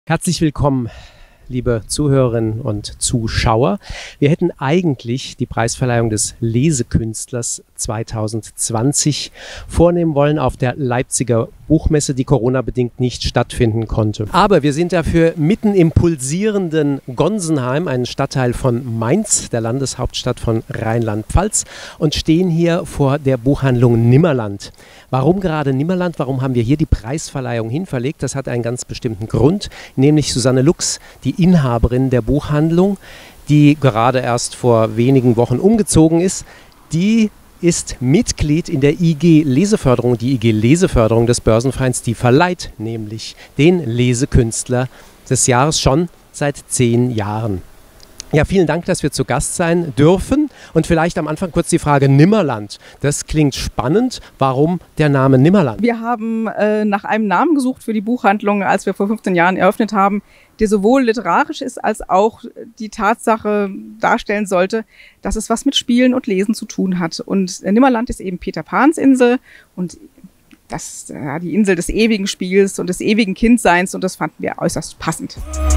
Herzlich willkommen, liebe Zuhörerinnen und Zuschauer. Wir hätten eigentlich die Preisverleihung des Lesekünstlers 2020 vornehmen wollen auf der Leipziger Buchmesse, die Corona-bedingt nicht stattfinden konnte. Aber wir sind dafür mitten im pulsierenden Gonsenheim, einem Stadtteil von Mainz, der Landeshauptstadt von Rheinland-Pfalz, und stehen hier vor der Buchhandlung Nimmerland. Warum gerade Nimmerland? Warum haben wir hier die Preisverleihung hinverlegt? Das hat einen ganz bestimmten Grund, nämlich Susanne Lux, die Inhaberin der Buchhandlung, die gerade erst vor wenigen Wochen umgezogen ist, die ist Mitglied in der IG Leseförderung. Die IG Leseförderung des Börsenvereins, die verleiht nämlich den Lesekünstler des Jahres schon seit 10 Jahren. Ja, vielen Dank, dass wir zu Gast sein dürfen. Und vielleicht am Anfang kurz die Frage Nimmerland. Das klingt spannend. Warum der Name Nimmerland? Wir haben nach einem Namen gesucht für die Buchhandlung, als wir vor 15 Jahren eröffnet haben, der sowohl literarisch ist, als auch die Tatsache darstellen sollte, dass es was mit Spielen und Lesen zu tun hat. Und Nimmerland ist eben Peter Pans Insel und das, die Insel des ewigen Spiels und des ewigen Kindseins, und das fanden wir äußerst passend.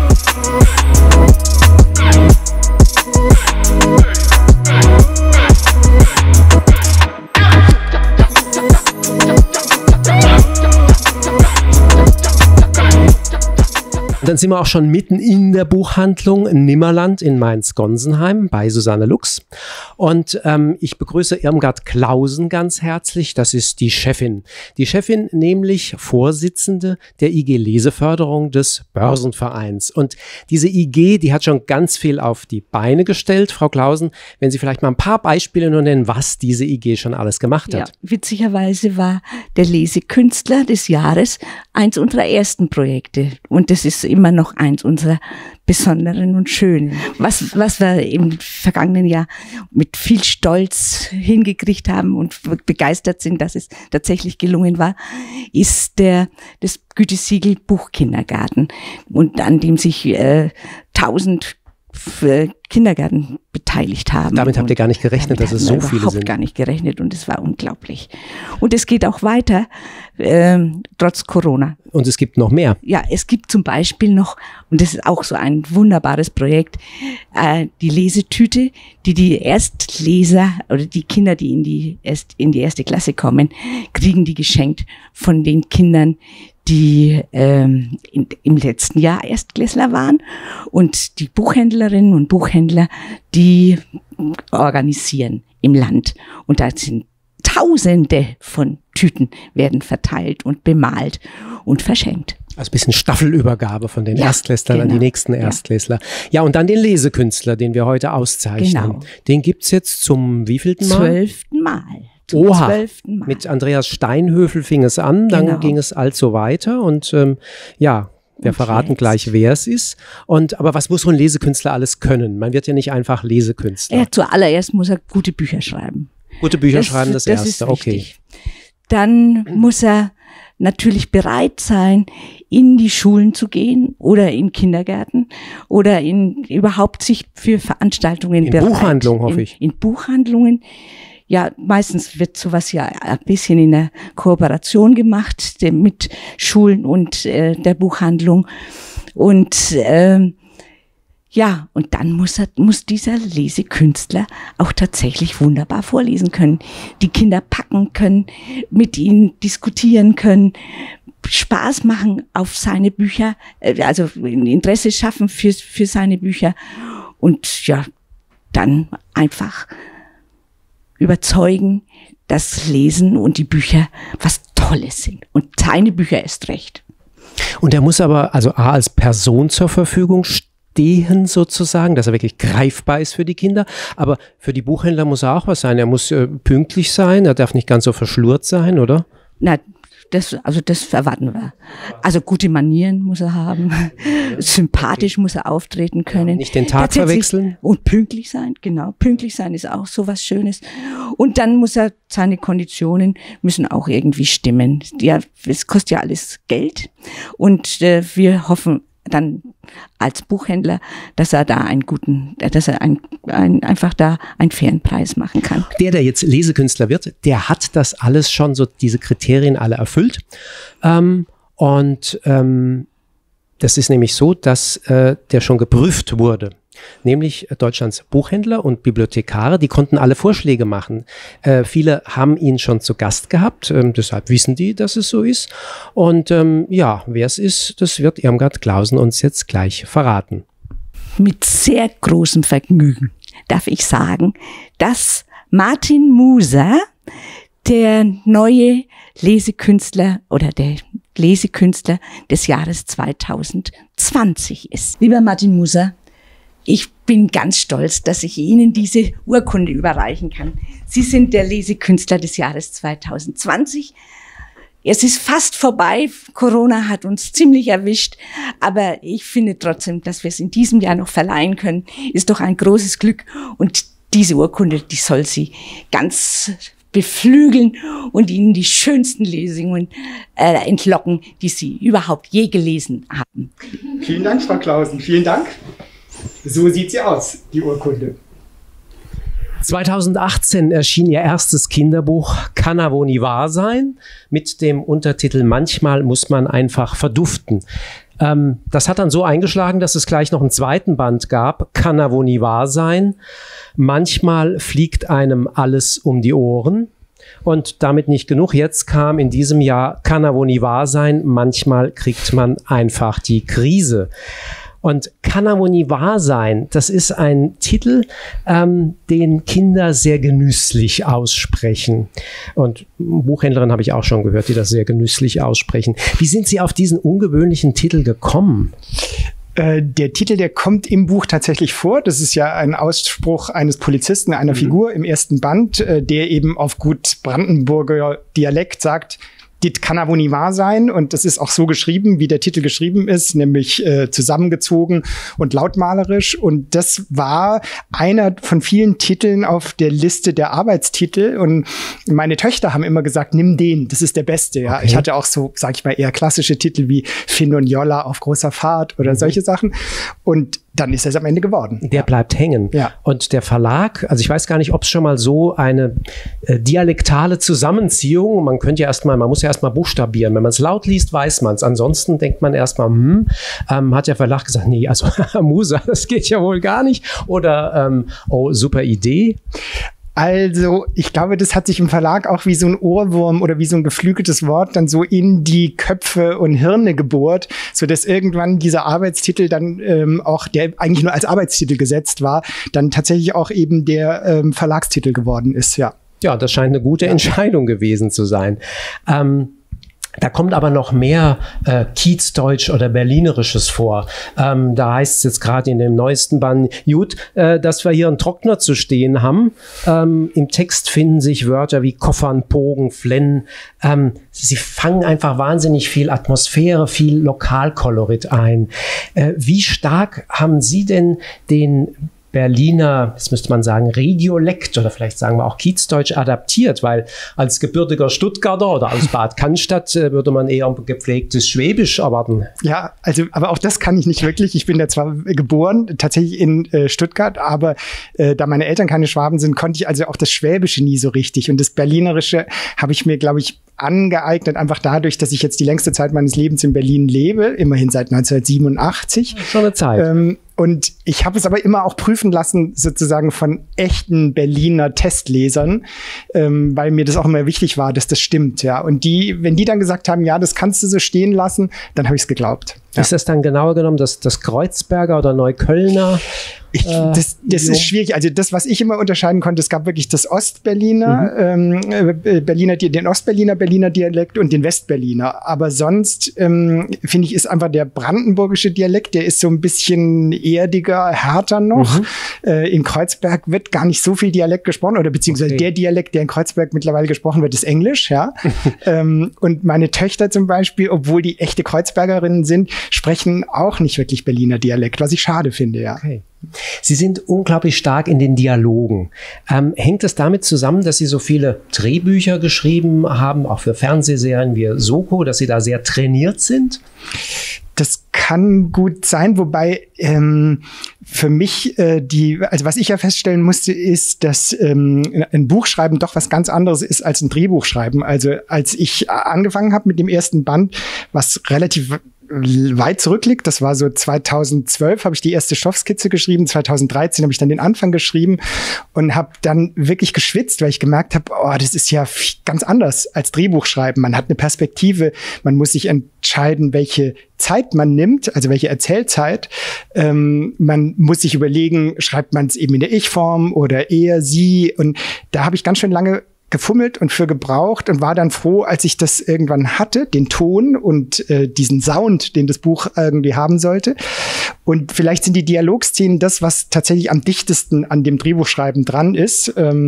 Und dann sind wir auch schon mitten in der Buchhandlung Nimmerland in Mainz-Gonsenheim bei Susanne Lux. Und ich begrüße Irmgard Clausen ganz herzlich. Das ist die Chefin. Die Chefin, nämlich Vorsitzende der IG Leseförderung des Börsenvereins. Und diese IG, die hat schon ganz viel auf die Beine gestellt. Frau Clausen, wenn Sie vielleicht mal ein paar Beispiele nur nennen, was diese IG schon alles gemacht hat. Ja, witzigerweise war der Lesekünstler des Jahres eins unserer ersten Projekte. Und das ist immer noch eins unserer besonderen und schönen. Was wir im vergangenen Jahr mit viel Stolz hingekriegt haben und begeistert sind, dass es tatsächlich gelungen war, ist das Gütesiegel Buchkindergarten, und an dem sich 1000 Kindergärten beteiligt haben. Damit habt ihr gar nicht gerechnet, dass es so viele sind? Überhaupt gar nicht gerechnet, und es war unglaublich. Und es geht auch weiter, trotz Corona. Und es gibt noch mehr? Ja, es gibt zum Beispiel noch, und das ist auch so ein wunderbares Projekt, die Lesetüte, die Erstleser oder die Kinder, die in die erste Klasse kommen, kriegen die geschenkt von den Kindern, die im letzten Jahr Erstklässler waren, und die Buchhändlerinnen und Buchhändler, die organisieren im Land. Und da sind Tausende von Tüten werden verteilt und bemalt und verschenkt. Also ein bisschen Staffelübergabe von den Erstklässlern an die nächsten Erstklässler. Ja, und dann den Lesekünstler, den wir heute auszeichnen. Genau. Den gibt's jetzt zum wievielten Mal? 12. Mal. Oha, mit Andreas Steinhöfel fing es an, dann ging es also weiter, und wir verraten gleich, wer es ist. Aber was muss so ein Lesekünstler alles können? Man wird ja nicht einfach Lesekünstler. Zuallererst muss er gute Bücher schreiben. Gute Bücher schreiben, das Erste, ist wichtig. Dann muss er natürlich bereit sein, in die Schulen zu gehen oder in Kindergärten oder überhaupt sich für Veranstaltungen bereit. In Buchhandlungen, hoffe ich. In Buchhandlungen. Ja, meistens wird sowas ja ein bisschen in der Kooperation gemacht mit Schulen und der Buchhandlung. Und und dann muss dieser Lesekünstler auch tatsächlich wunderbar vorlesen können, die Kinder packen können, mit ihnen diskutieren können, Spaß machen auf seine Bücher, also Interesse schaffen für seine Bücher, und dann einfach überzeugen, dass Lesen und die Bücher was Tolles sind. Und seine Bücher erst recht. Und er muss aber also als Person zur Verfügung stehen sozusagen, dass er wirklich greifbar ist für die Kinder. Aber für die Buchhändler muss er auch was sein. Er muss pünktlich sein, er darf nicht ganz so verschlurrt sein, oder? Na, das erwarten wir. Also gute Manieren muss er haben, sympathisch muss er auftreten können. Ja, nicht den Tag verwechseln. Und pünktlich sein, genau. Pünktlich sein ist auch so was Schönes. Und dann muss seine Konditionen müssen auch irgendwie stimmen. Ja, es kostet ja alles Geld. Und wir hoffen dann als Buchhändler, dass er da einfach da einen fairen Preis machen kann. Der jetzt Lesekünstler wird, der hat das alles schon, so diese Kriterien alle erfüllt. Das Das ist nämlich so, dass der schon geprüft wurde. Nämlich Deutschlands Buchhändler und Bibliothekare, die konnten alle Vorschläge machen. Viele haben ihn schon zu Gast gehabt, deshalb wissen die, dass es so ist. Und ja, wer es ist, das wird Irmgard Clausen uns jetzt gleich verraten. Mit sehr großem Vergnügen darf ich sagen, dass Martin Muser der neue Lesekünstler oder der Lesekünstler des Jahres 2020 ist. Lieber Martin Muser, ich bin ganz stolz, dass ich Ihnen diese Urkunde überreichen kann. Sie sind der Lesekünstler des Jahres 2020. Es ist fast vorbei. Corona hat uns ziemlich erwischt. Aber ich finde trotzdem, dass wir es in diesem Jahr noch verleihen können, ist doch ein großes Glück. Und diese Urkunde, die soll Sie ganz beflügeln und Ihnen die schönsten Lesungen entlocken, die Sie überhaupt je gelesen haben. Vielen Dank, Frau Clausen. Vielen Dank. So sieht sie aus, die Urkunde. 2018 erschien ihr erstes Kinderbuch Kann er wohl nie wahr sein? Mit dem Untertitel Manchmal muss man einfach verduften. Das hat dann so eingeschlagen, dass es gleich noch einen zweiten Band gab. Kann er wohl nie wahr sein? Manchmal fliegt einem alles um die Ohren. Und damit nicht genug. Jetzt kam in diesem Jahr Kann er wohl nie wahr sein? Manchmal kriegt man einfach die Krise. Und Kann er wohl nie wahr sein? Das ist ein Titel, den Kinder sehr genüsslich aussprechen. Und Buchhändlerin habe ich auch schon gehört, die das sehr genüsslich aussprechen. Wie sind Sie auf diesen ungewöhnlichen Titel gekommen? Der Titel, der kommt im Buch tatsächlich vor. Das ist ja ein Ausspruch eines Polizisten, einer Figur im ersten Band, der eben auf gut Brandenburger Dialekt sagt, das kann aber nie wahr sein. Und das ist auch so geschrieben, wie der Titel geschrieben ist, nämlich zusammengezogen und lautmalerisch. Und das war einer von vielen Titeln auf der Liste der Arbeitstitel. Und meine Töchter haben immer gesagt, nimm den, das ist der beste. Ja. Okay. Ich hatte auch so, sag ich mal, eher klassische Titel wie Finn und Jolla auf großer Fahrt oder solche Sachen. Und dann ist es am Ende geworden. Der bleibt hängen. Ja. Und der Verlag, also ich weiß gar nicht, ob es schon mal so eine dialektale Zusammenziehung, man muss ja erstmal buchstabieren. Wenn man es laut liest, weiß man es. Ansonsten denkt man erstmal, hat der Verlag gesagt, nee, also Muser, das geht ja wohl gar nicht. Oder, oh, super Idee. Also, ich glaube, das hat sich im Verlag auch wie so ein Ohrwurm oder wie so ein geflügeltes Wort dann so in die Köpfe und Hirne gebohrt, so dass irgendwann dieser Arbeitstitel dann auch, der eigentlich nur als Arbeitstitel gesetzt war, dann tatsächlich auch eben der Verlagstitel geworden ist, ja. Ja, das scheint eine gute Entscheidung gewesen zu sein. Da kommt aber noch mehr Kiezdeutsch oder Berlinerisches vor. Da heißt es jetzt gerade in dem neuesten Band, gut, dass wir hier einen Trockner zu stehen haben. Im Text finden sich Wörter wie koffern, pogen, flennen. Sie fangen einfach wahnsinnig viel Atmosphäre, viel Lokalkolorit ein. Wie stark haben Sie denn den Berliner, jetzt müsste man sagen, Regiolekt oder vielleicht sagen wir auch Kiezdeutsch adaptiert, weil als gebürtiger Stuttgarter oder aus Bad Cannstatt würde man eher ein gepflegtes Schwäbisch erwarten. Ja, also, aber auch das kann ich nicht wirklich. Ich bin da zwar geboren, tatsächlich in Stuttgart, aber da meine Eltern keine Schwaben sind, konnte ich also auch das Schwäbische nie so richtig. Und das Berlinerische habe ich mir, glaube ich, angeeignet, einfach dadurch, dass ich jetzt die längste Zeit meines Lebens in Berlin lebe, immerhin seit 1987. Schon eine Zeit. Und ich habe es aber immer auch prüfen lassen, sozusagen von echten Berliner Testlesern, weil mir das auch immer wichtig war, dass das stimmt. Ja. Und wenn die dann gesagt haben, ja, das kannst du so stehen lassen, dann habe ich es geglaubt. Ja. Ist das dann genauer genommen das Kreuzberger oder Neuköllner? Das ist schwierig. Also das, was ich immer unterscheiden konnte, es gab wirklich das Ostberliner, den Ostberliner Berliner Dialekt und den Westberliner. Aber sonst finde ich, ist einfach der brandenburgische Dialekt, der ist so ein bisschen erdiger, härter noch. In Kreuzberg wird gar nicht so viel Dialekt gesprochen oder beziehungsweise der Dialekt, der in Kreuzberg mittlerweile gesprochen wird, ist Englisch. Ja. Und meine Töchter zum Beispiel, obwohl die echte Kreuzbergerinnen sind, sprechen auch nicht wirklich Berliner Dialekt, was ich schade finde. Ja. Okay. Sie sind unglaublich stark in den Dialogen. Hängt es damit zusammen, dass Sie so viele Drehbücher geschrieben haben, auch für Fernsehserien wie Soko, dass Sie da sehr trainiert sind? Das kann gut sein, wobei für mich also was ich ja feststellen musste, ist, dass ein Buchschreiben doch was ganz anderes ist als ein Drehbuchschreiben. Also als ich angefangen habe mit dem ersten Band, was relativ weit zurückliegt. Das war so 2012 habe ich die erste Stoffskizze geschrieben, 2013 habe ich dann den Anfang geschrieben und habe dann wirklich geschwitzt, weil ich gemerkt habe, oh, das ist ja ganz anders als Drehbuchschreiben. Man hat eine Perspektive, man muss sich entscheiden, welche Zeit man nimmt, also welche Erzählzeit. Man muss sich überlegen, schreibt man es eben in der Ich-Form oder er, sie, und da habe ich ganz schön lange gefummelt und für gebraucht und war dann froh, als ich das irgendwann hatte, den Ton und diesen Sound, den das Buch irgendwie haben sollte. Und vielleicht sind die Dialogszenen das, was tatsächlich am dichtesten an dem Drehbuchschreiben dran ist.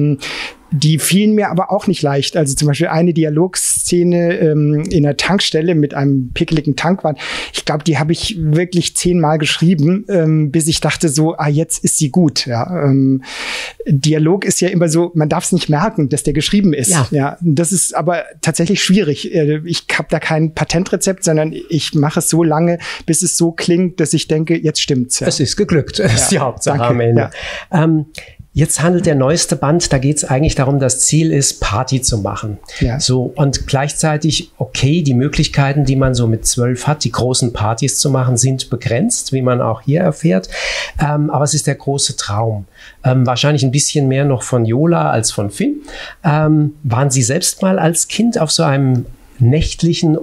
Die fielen mir aber auch nicht leicht. Also zum Beispiel eine Dialogszene in einer Tankstelle mit einem pickeligen Tankwart. Ich glaube, die habe ich wirklich 10-mal geschrieben, bis ich dachte so, jetzt ist sie gut. Ja. Dialog ist ja immer so, man darf es nicht merken, dass der geschrieben ist. Ja. Das ist aber tatsächlich schwierig. Ich habe da kein Patentrezept, sondern ich mache es so lange, bis es so klingt, dass ich denke, jetzt stimmt's. Ja. Es ist geglückt. Das ist die Hauptsache am Ende. Ja. Jetzt handelt der neueste Band, da geht es eigentlich darum, das Ziel ist, Party zu machen. Ja. So, und gleichzeitig, okay, die Möglichkeiten, die man so mit 12 hat, die großen Partys zu machen, sind begrenzt, wie man auch hier erfährt. Aber es ist der große Traum. Wahrscheinlich ein bisschen mehr noch von Jola als von Finn. Waren Sie selbst mal als Kind auf so einem nächtlichen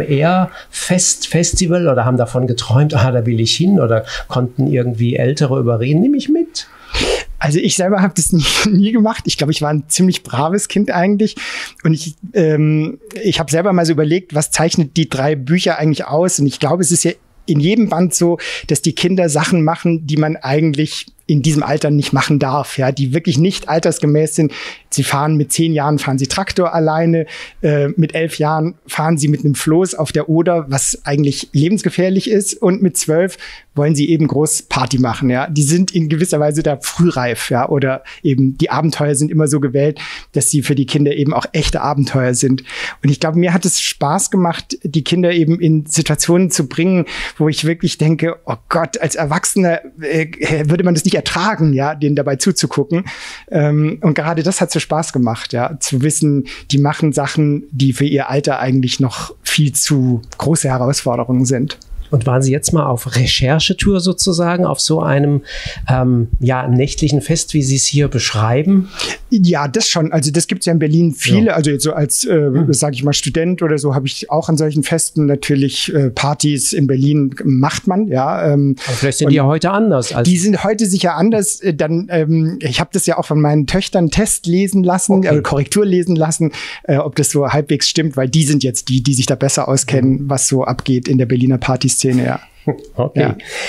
Open-Air-Festival oder haben davon geträumt, da will ich hin, oder konnten irgendwie Ältere überreden, nimm mich mit? Also ich selber habe das nie gemacht. Ich glaube, ich war ein ziemlich braves Kind eigentlich. Und ich habe selber mal so überlegt, was zeichnet die 3 Bücher eigentlich aus? Und ich glaube, es ist ja in jedem Band so, dass die Kinder Sachen machen, die man eigentlich in diesem Alter nicht machen darf, ja, die wirklich nicht altersgemäß sind. Sie fahren mit 10 Jahren, fahren sie Traktor alleine, mit 11 Jahren fahren sie mit einem Floß auf der Oder, was eigentlich lebensgefährlich ist, und mit 12 wollen sie eben groß Party machen, ja. Die sind in gewisser Weise da frühreif, ja, oder eben die Abenteuer sind immer so gewählt, dass sie für die Kinder eben auch echte Abenteuer sind. Und ich glaube, mir hat es Spaß gemacht, die Kinder eben in Situationen zu bringen, wo ich wirklich denke, oh Gott, als Erwachsener würde man das nicht ertragen, ja, denen dabei zuzugucken. Und gerade das hat so Spaß gemacht, ja, zu wissen, die machen Sachen, die für ihr Alter eigentlich noch viel zu große Herausforderungen sind. Und waren Sie jetzt mal auf Recherchetour sozusagen, auf so einem nächtlichen Fest, wie Sie es hier beschreiben? Ja, das schon. Also das gibt es ja in Berlin viele. Ja. Also jetzt so als, sage ich mal, Student oder so, habe ich auch an solchen Festen natürlich Partys in Berlin macht man. Ja, aber vielleicht sind die ja heute anders. Die sind heute sicher anders. Ich habe das ja auch von meinen Töchtern Test lesen lassen, Korrektur lesen lassen, ob das so halbwegs stimmt, weil die sind jetzt die sich da besser auskennen, was so abgeht in der Berliner Partyszene. Ja. Okay.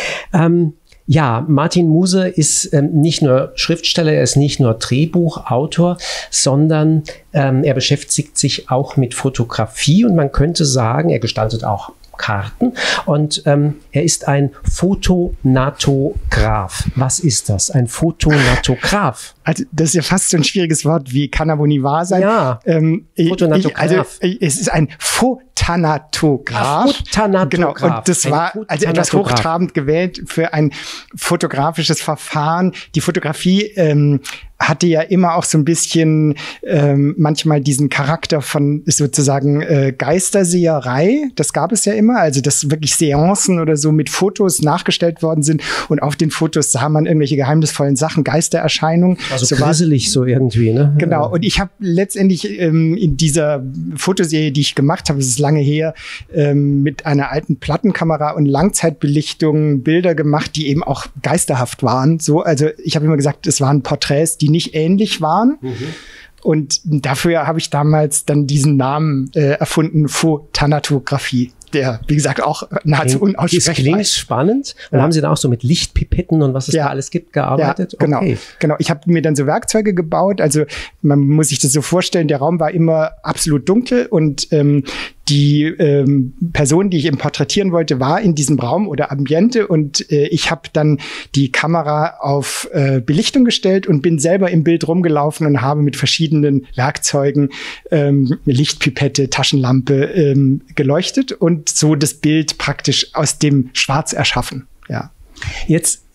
Ja. Martin Muse ist nicht nur Schriftsteller, er ist nicht nur Drehbuchautor, sondern er beschäftigt sich auch mit Fotografie, und man könnte sagen, er gestaltet auch Karten, und er ist ein Fotonatograph. Was ist das? Ein Fotonatograph? Also das ist ja fast so ein schwieriges Wort, wie kann aber nie wahr sein. Ja, Fotonatograph. Es ist ein Fotanatograph. Fotanatograph. Genau, und das war also etwas hochtrabend gewählt für ein fotografisches Verfahren. Die Fotografie hatte ja immer auch so ein bisschen manchmal diesen Charakter von sozusagen Geisterseherei. Das gab es ja immer, also dass wirklich Seancen oder so mit Fotos nachgestellt worden sind, und auf den Fotos sah man irgendwelche geheimnisvollen Sachen, Geistererscheinungen. Also so gruselig so irgendwie, ne? Genau, und ich habe letztendlich in dieser Fotoserie, die ich gemacht habe, es ist lange her, mit einer alten Plattenkamera und Langzeitbelichtung Bilder gemacht, die eben auch geisterhaft waren. So, also ich habe immer gesagt, es waren Porträts, die nicht ähnlich waren. Mhm. Und dafür habe ich damals dann diesen Namen erfunden, Fotanatographie, der, wie gesagt, auch nahezu unaussprechbar ist. Das klingt spannend. Und haben Sie da auch so mit Lichtpipetten und was es da alles gibt gearbeitet? Ja, genau. Okay. Genau. Ich habe mir dann so Werkzeuge gebaut. Also man muss sich das so vorstellen, der Raum war immer absolut dunkel, und die Person, die ich eben porträtieren wollte, war in diesem Raum oder Ambiente, und ich habe dann die Kamera auf Belichtung gestellt und bin selber im Bild rumgelaufen und habe mit verschiedenen Werkzeugen, Lichtpipette, Taschenlampe geleuchtet und so das Bild praktisch aus dem Schwarz erschaffen. Ja. Jetzt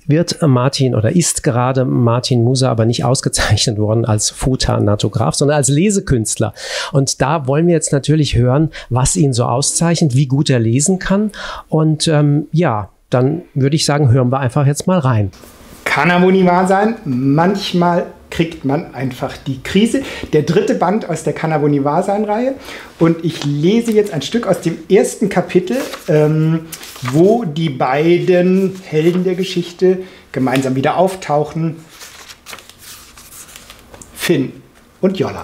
wird Martin oder ist gerade Martin Musa aber nicht ausgezeichnet worden als Photanatograph, sondern als Lesekünstler. Und da wollen wir jetzt natürlich hören, was ihn so auszeichnet, wie gut er lesen kann. Und ja, dann würde ich sagen, hören wir einfach jetzt mal rein. Kann aber nie wahr sein. Manchmal kriegt man einfach die Krise. Der 3. Band aus der Kann aber nie wahr sein Reihe. Und ich lese jetzt ein Stück aus dem 1. Kapitel, wo die beiden Helden der Geschichte gemeinsam wieder auftauchen. Finn und Jolla.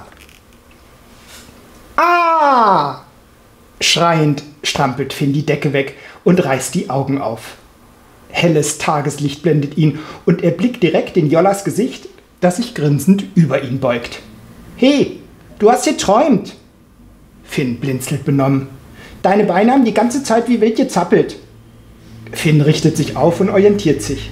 Ah! Schreiend strampelt Finn die Decke weg und reißt die Augen auf. Helles Tageslicht blendet ihn und er blickt direkt in Jollas Gesicht, das sich grinsend über ihn beugt. »Hey, du hast geträumt!« Finn blinzelt benommen. »Deine Beine haben die ganze Zeit wie wild gezappelt.« Finn richtet sich auf und orientiert sich.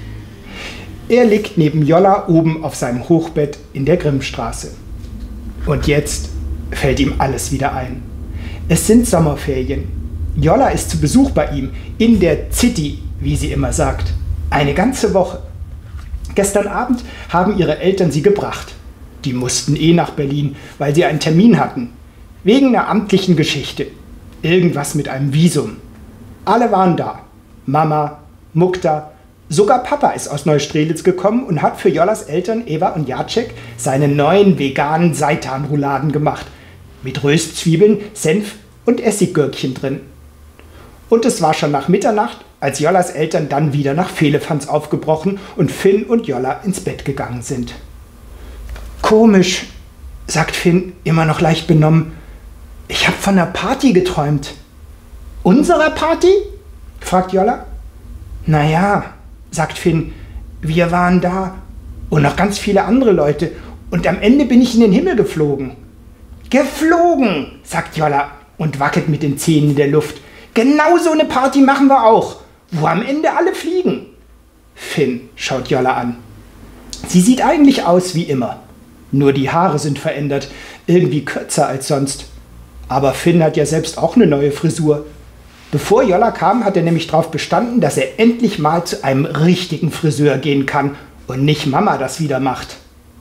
Er liegt neben Jolla oben auf seinem Hochbett in der Grimmstraße. Und jetzt fällt ihm alles wieder ein. Es sind Sommerferien. Jolla ist zu Besuch bei ihm, in der City, wie sie immer sagt. Eine ganze Woche. Gestern Abend haben ihre Eltern sie gebracht. Die mussten nach Berlin, weil sie einen Termin hatten. Wegen einer amtlichen Geschichte. Irgendwas mit einem Visum. Alle waren da. Mama, Mukta, sogar Papa ist aus Neustrelitz gekommen und hat für Jollas Eltern Eva und Jacek seine neuen veganen Seitanrouladen gemacht. Mit Röstzwiebeln, Senf und Essiggürkchen drin. Und es war schon nach Mitternacht, als Jollas Eltern dann wieder nach Vehlefanz aufgebrochen und Finn und Jolla ins Bett gegangen sind. »Komisch«, sagt Finn, immer noch leicht benommen. »Ich habe von einer Party geträumt.« »Unserer Party?« fragt Jolla. »Naja«, sagt Finn, »wir waren da und noch ganz viele andere Leute und am Ende bin ich in den Himmel geflogen.« »Geflogen«, sagt Jolla und wackelt mit den Zähnen in der Luft. »Genau so eine Party machen wir auch, wo am Ende alle fliegen.« Finn schaut Jolla an. Sie sieht eigentlich aus wie immer. Nur die Haare sind verändert, irgendwie kürzer als sonst. Aber Finn hat ja selbst auch eine neue Frisur. Bevor Jolla kam, hat er nämlich darauf bestanden, dass er endlich mal zu einem richtigen Friseur gehen kann und nicht Mama das wieder macht.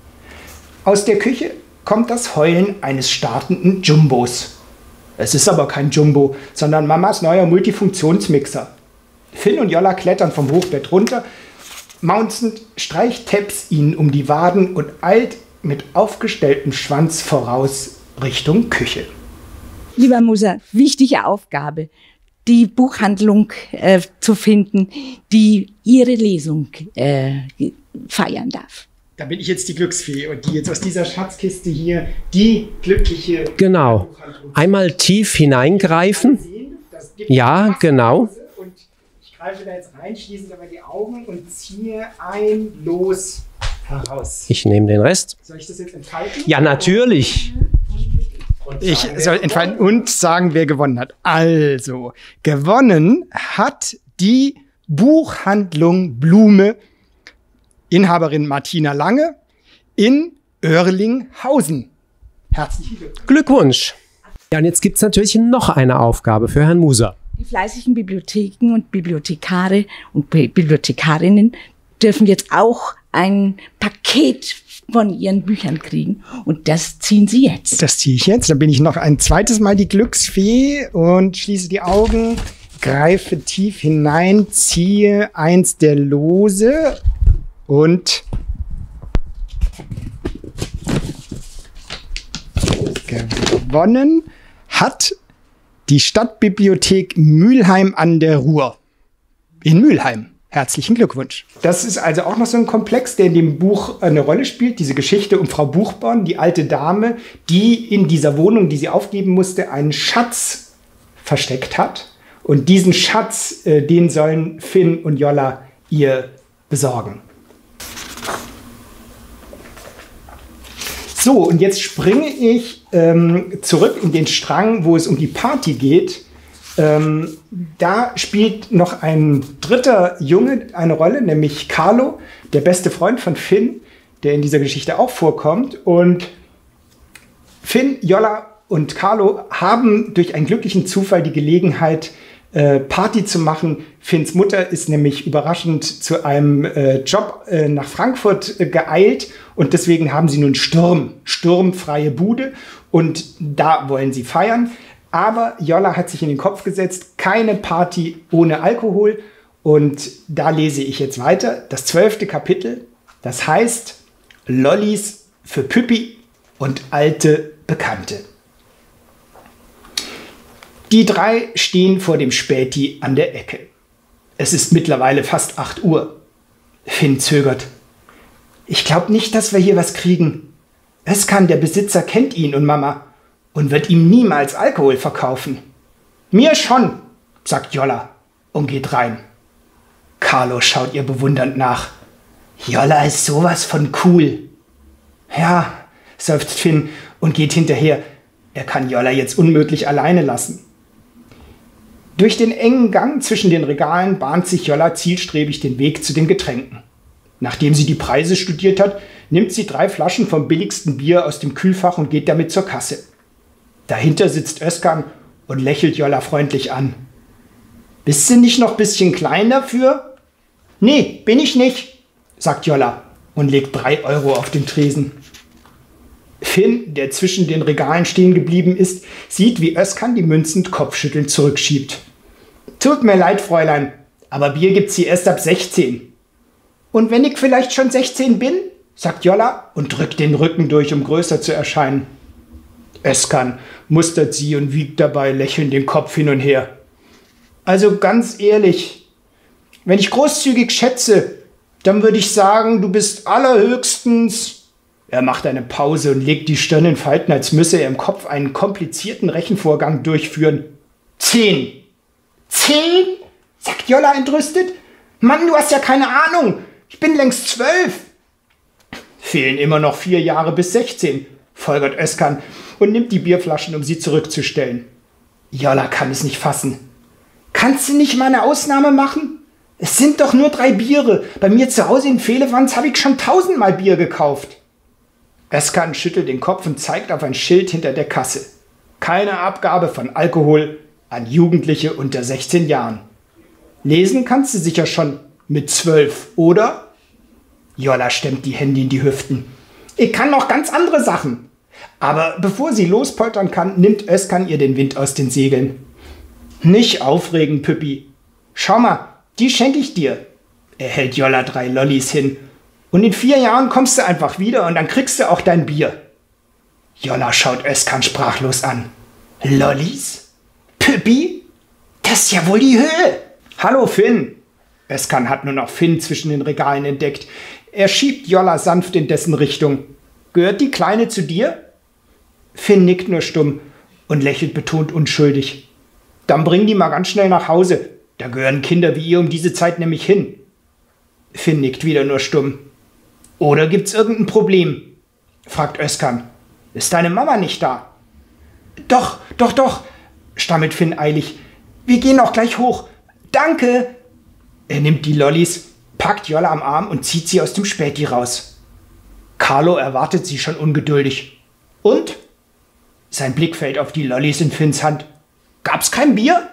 Aus der Küche kommt das Heulen eines startenden Jumbos. Es ist aber kein Jumbo, sondern Mamas neuer Multifunktionsmixer. Finn und Jolla klettern vom Hochbett runter. Maunzend streicht Teps ihnen um die Waden und eilt mit aufgestelltem Schwanz voraus Richtung Küche. Lieber Musa, wichtige Aufgabe, die Buchhandlung zu finden, die ihre Lesung feiern darf. Da bin ich jetzt die Glücksfee und die jetzt aus dieser Schatzkiste hier die glückliche... Genau. Einmal tief hineingreifen. Ja, genau. Und ich greife da jetzt rein, schließe dabei die Augen und ziehe ein Los heraus. Ich nehme den Rest. Soll ich das jetzt entfalten? Ja, natürlich. Ich soll entfalten und sagen, wer gewonnen hat. Also, gewonnen hat die Buchhandlung Blume, Inhaberin Martina Lange in Oerlinghausen. Herzlichen Glückwunsch. Glückwunsch. Ja, und jetzt gibt es natürlich noch eine Aufgabe für Herrn Musa. Die fleißigen Bibliotheken und Bibliothekare und Bibliothekarinnen dürfen jetzt auch ein Paket von ihren Büchern kriegen. Und das ziehen sie jetzt. Das ziehe ich jetzt. Dann bin ich noch ein zweites Mal die Glücksfee und schließe die Augen, greife tief hinein, ziehe eins der Lose und gewonnen hat die Stadtbibliothek Mülheim an der Ruhr in Mülheim. Herzlichen Glückwunsch. Das ist also auch noch so ein Komplex, der in dem Buch eine Rolle spielt. Diese Geschichte um Frau Buchborn, die alte Dame, die in dieser Wohnung, die sie aufgeben musste, einen Schatz versteckt hat. Und diesen Schatz, den sollen Finn und Jolla ihr besorgen. So, und jetzt springe ich zurück in den Strang, wo es um die Party geht. Da spielt noch ein dritter Junge eine Rolle, nämlich Carlo, der beste Freund von Finn, der in dieser Geschichte auch vorkommt. Und Finn, Jolla und Carlo haben durch einen glücklichen Zufall die Gelegenheit, Party zu machen. Finns Mutter ist nämlich überraschend zu einem Job nach Frankfurt geeilt und deswegen haben sie nun sturmfreie Bude und da wollen sie feiern. Aber Jolla hat sich in den Kopf gesetzt, keine Party ohne Alkohol. Und da lese ich jetzt weiter, das 12. Kapitel, das heißt Lollis für Püppi und alte Bekannte. Die drei stehen vor dem Späti an der Ecke. Es ist mittlerweile fast 8 Uhr. Finn zögert. Ich glaube nicht, dass wir hier was kriegen. Özkan, der Besitzer, kennt ihn und Mama und wird ihm niemals Alkohol verkaufen. Mir schon, sagt Jolla und geht rein. Carlo schaut ihr bewundernd nach. Jolla ist sowas von cool. Ja, seufzt Finn und geht hinterher. Er kann Jolla jetzt unmöglich alleine lassen. Durch den engen Gang zwischen den Regalen bahnt sich Jolla zielstrebig den Weg zu den Getränken. Nachdem sie die Preise studiert hat, nimmt sie 3 Flaschen vom billigsten Bier aus dem Kühlfach und geht damit zur Kasse. Dahinter sitzt Özkan und lächelt Jolla freundlich an. Bist du nicht noch ein bisschen klein dafür? Nee, bin ich nicht, sagt Jolla und legt 3 Euro auf den Tresen. Finn, der zwischen den Regalen stehen geblieben ist, sieht, wie Özkan die Münzen kopfschüttelnd zurückschiebt. Tut mir leid, Fräulein, aber Bier gibt's hier erst ab 16. Und wenn ich vielleicht schon 16 bin, sagt Jolla und drückt den Rücken durch, um größer zu erscheinen. Özkan mustert sie und wiegt dabei lächelnd den Kopf hin und her. Also ganz ehrlich, wenn ich großzügig schätze, dann würde ich sagen, du bist allerhöchstens... Er macht eine Pause und legt die Stirn in Falten, als müsse er im Kopf einen komplizierten Rechenvorgang durchführen. 10. 10? Sagt Jolla entrüstet. Mann, du hast ja keine Ahnung. Ich bin längst 12. Fehlen immer noch 4 Jahre bis 16, folgert Özkan und nimmt die Bierflaschen, um sie zurückzustellen. Jolla kann es nicht fassen. Kannst du nicht mal eine Ausnahme machen? Es sind doch nur 3 Biere. Bei mir zu Hause in Vehlewanz habe ich schon 1000-mal Bier gekauft. Özkan schüttelt den Kopf und zeigt auf ein Schild hinter der Kasse. Keine Abgabe von Alkohol an Jugendliche unter 16 Jahren. Lesen kannst du sicher schon mit 12, oder? Jolla stemmt die Hände in die Hüften. Ich kann noch ganz andere Sachen. Aber bevor sie lospoltern kann, nimmt Özkan ihr den Wind aus den Segeln. Nicht aufregen, Püppi. Schau mal, die schenke ich dir. Er hält Jolla 3 Lollis hin. Und in 4 Jahren kommst du einfach wieder und dann kriegst du auch dein Bier. Jolla schaut Özkan sprachlos an. Lollis? Püppi? Das ist ja wohl die Höhe. Hallo Finn. Özkan hat nur noch Finn zwischen den Regalen entdeckt. Er schiebt Jolla sanft in dessen Richtung. Gehört die Kleine zu dir? Finn nickt nur stumm und lächelt betont unschuldig. Dann bring die mal ganz schnell nach Hause. Da gehören Kinder wie ihr um diese Zeit nämlich hin. Finn nickt wieder nur stumm. Oder gibt's irgendein Problem? Fragt Özkan. Ist deine Mama nicht da? Doch, stammelt Finn eilig. Wir gehen auch gleich hoch. Danke. Er nimmt die Lollis, packt Jolla am Arm und zieht sie aus dem Späti raus. Carlo erwartet sie schon ungeduldig. Und? Sein Blick fällt auf die Lollis in Finns Hand. Gab's kein Bier?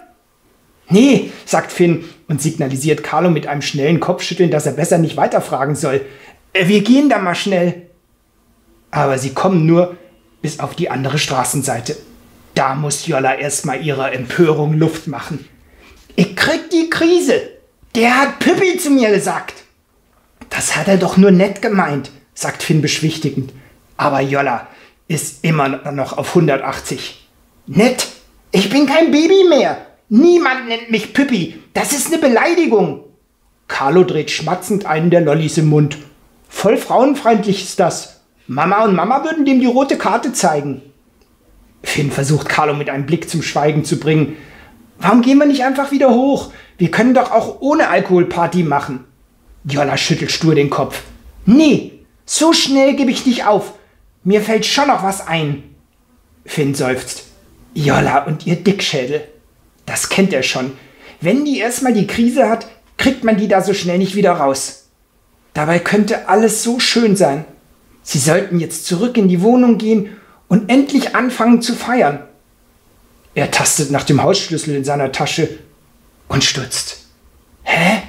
Nee, sagt Finn und signalisiert Carlo mit einem schnellen Kopfschütteln, dass er besser nicht weiterfragen soll. Wir gehen da mal schnell. Aber sie kommen nur bis auf die andere Straßenseite. Da muss Jolla erstmal ihrer Empörung Luft machen. Ich krieg die Krise. Der hat Püppi zu mir gesagt. Das hat er doch nur nett gemeint, sagt Finn beschwichtigend. Aber Jolla ist immer noch auf 180. Nett? Ich bin kein Baby mehr. Niemand nennt mich Püppi. Das ist eine Beleidigung. Carlo dreht schmatzend einen der Lollis im Mund. Voll frauenfeindlich ist das. Mama und Mama würden dem die rote Karte zeigen. Finn versucht Carlo mit einem Blick zum Schweigen zu bringen. Warum gehen wir nicht einfach wieder hoch? Wir können doch auch ohne Alkoholparty machen. Jolla schüttelt stur den Kopf. Nee, so schnell gebe ich nicht auf. Mir fällt schon noch was ein. Finn seufzt. Jolla und ihr Dickschädel. Das kennt er schon. Wenn die erstmal die Krise hat, kriegt man die da so schnell nicht wieder raus. Dabei könnte alles so schön sein. Sie sollten jetzt zurück in die Wohnung gehen und endlich anfangen zu feiern. Er tastet nach dem Hausschlüssel in seiner Tasche und stutzt. Hä?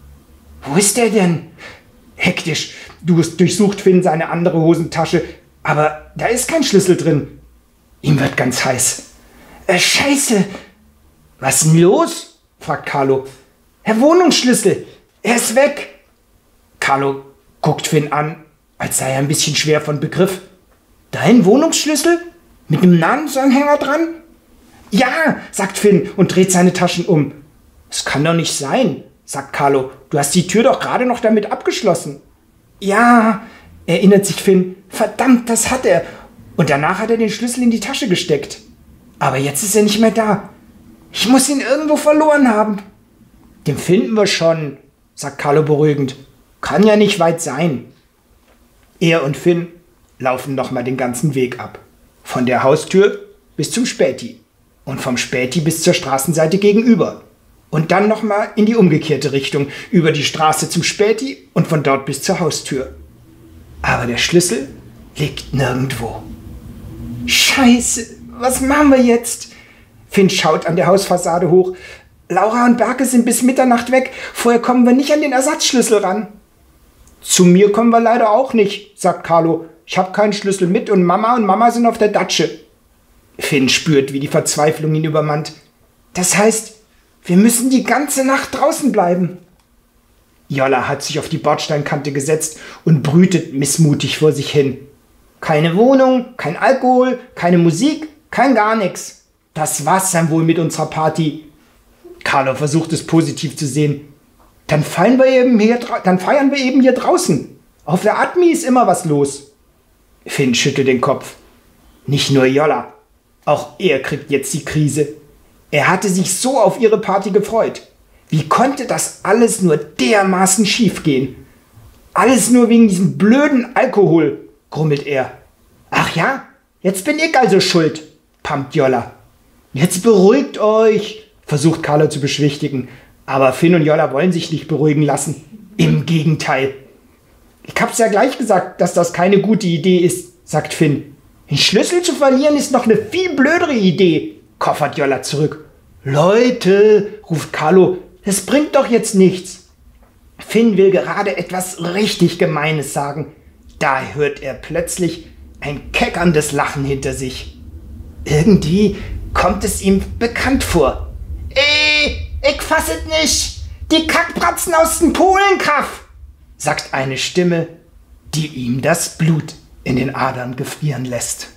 Wo ist der denn? Hektisch durchsucht Finn seine andere Hosentasche, aber da ist kein Schlüssel drin. Ihm wird ganz heiß. Scheiße! Was ist denn los? Fragt Carlo. Herr Wohnungsschlüssel, er ist weg. Carlo guckt Finn an, als sei er ein bisschen schwer von Begriff. Dein Wohnungsschlüssel? Mit einem Namensanhänger dran? Ja, sagt Finn und dreht seine Taschen um. Es kann doch nicht sein, sagt Carlo. Du hast die Tür doch gerade noch damit abgeschlossen. Ja, erinnert sich Finn. Verdammt, das hat er. Und danach hat er den Schlüssel in die Tasche gesteckt. Aber jetzt ist er nicht mehr da. Ich muss ihn irgendwo verloren haben. Den finden wir schon, sagt Carlo beruhigend. Kann ja nicht weit sein. Er und Finn laufen nochmal den ganzen Weg ab. Von der Haustür bis zum Späti. Und vom Späti bis zur Straßenseite gegenüber. Und dann nochmal in die umgekehrte Richtung, über die Straße zum Späti und von dort bis zur Haustür. Aber der Schlüssel liegt nirgendwo. Scheiße, was machen wir jetzt? Finn schaut an der Hausfassade hoch. Laura und Berke sind bis Mitternacht weg. Vorher kommen wir nicht an den Ersatzschlüssel ran. Zu mir kommen wir leider auch nicht, sagt Carlo. Ich habe keinen Schlüssel mit und Mama sind auf der Datsche. Finn spürt, wie die Verzweiflung ihn übermannt. Das heißt, wir müssen die ganze Nacht draußen bleiben. Jolla hat sich auf die Bordsteinkante gesetzt und brütet missmutig vor sich hin. Keine Wohnung, kein Alkohol, keine Musik, kein gar nichts. Das war's dann wohl mit unserer Party. Carlo versucht es positiv zu sehen. Dann feiern wir eben hier draußen. Auf der Atmi ist immer was los. Finn schüttelt den Kopf. Nicht nur Jolla. Auch er kriegt jetzt die Krise. Er hatte sich so auf ihre Party gefreut. Wie konnte das alles nur dermaßen schief gehen? Alles nur wegen diesem blöden Alkohol, grummelt er. Ach ja, jetzt bin ich also schuld, pumpt Jolla. Jetzt beruhigt euch, versucht Carlo zu beschwichtigen. Aber Finn und Jolla wollen sich nicht beruhigen lassen. Im Gegenteil. Ich hab's ja gleich gesagt, dass das keine gute Idee ist, sagt Finn. Den Schlüssel zu verlieren ist noch eine viel blödere Idee, koffert Jolla zurück. Leute, ruft Carlo, es bringt doch jetzt nichts. Finn will gerade etwas richtig Gemeines sagen. Da hört er plötzlich ein keckerndes Lachen hinter sich. Irgendwie kommt es ihm bekannt vor. Ich fass es nicht! Die Kackbratzen aus dem Polenkaff! Sagt eine Stimme, die ihm das Blut in den Adern gefrieren lässt.